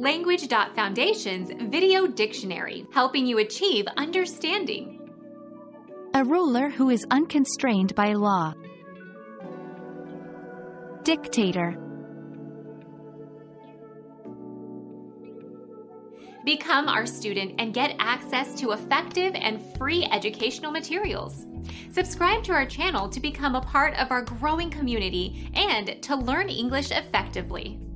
Language.Foundation's Video Dictionary, helping you achieve understanding. A ruler who is unconstrained by law. Dictator. Become our student and get access to effective and free educational materials. Subscribe to our channel to become a part of our growing community and to learn English effectively.